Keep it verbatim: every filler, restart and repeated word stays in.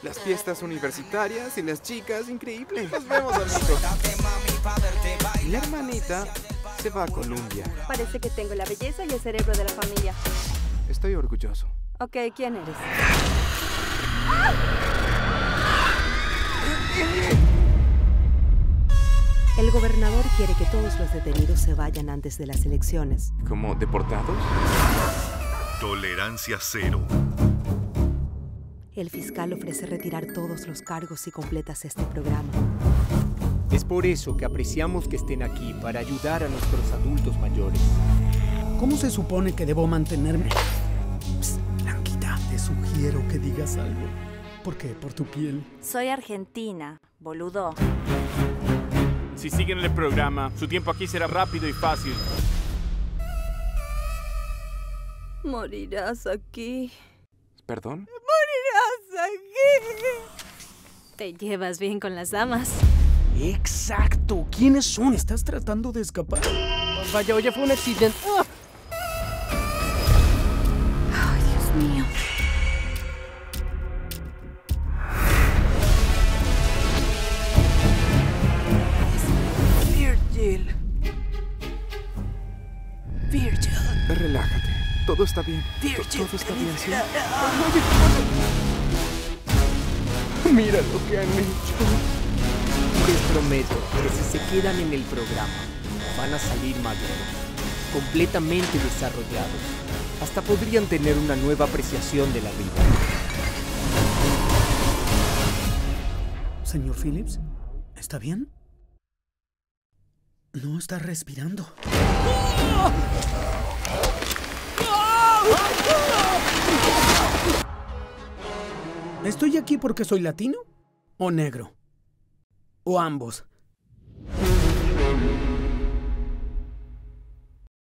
Las fiestas universitarias y las chicas, increíble. Nos vemos, amigos. Mi hermanita se va a Colombia. Parece que tengo la belleza y el cerebro de la familia. Estoy orgulloso. Ok, ¿quién eres? El gobernador quiere que todos los detenidos se vayan antes de las elecciones. ¿Como deportados? Tolerancia cero. El fiscal ofrece retirar todos los cargos si completas este programa. Es por eso que apreciamos que estén aquí, para ayudar a nuestros adultos mayores. ¿Cómo se supone que debo mantenerme? Psst, Blanquita, te sugiero que digas algo. ¿Por qué? ¿Por tu piel? Soy argentina, boludo. Si siguen el programa, su tiempo aquí será rápido y fácil. Morirás aquí. ¿Perdón? Morirás aquí. Te llevas bien con las damas. Exacto. ¿Quiénes son? ¿Estás tratando de escapar? Oh, vaya, oye, fue un accidente. ¡Oh! Ay, Dios mío. Virgil. Virgil. Relájate. Todo está bien. Virgil. Todo está bien, ¿sí? Mira lo que han hecho. Les prometo que si se quedan en el programa, van a salir maduros, completamente desarrollados. Hasta podrían tener una nueva apreciación de la vida. Señor Phillips, ¿está bien? No está respirando. ¿Estoy aquí porque soy latino o negro? ¿O ambos?